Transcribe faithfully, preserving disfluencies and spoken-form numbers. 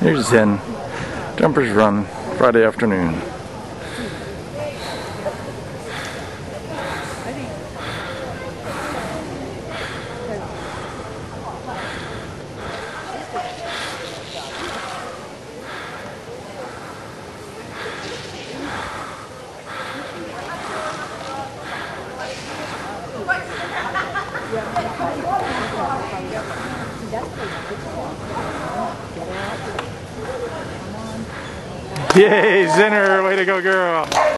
Here's Zen. Jumpers Run, Friday afternoon. Yay, Zenner, way to go, girl.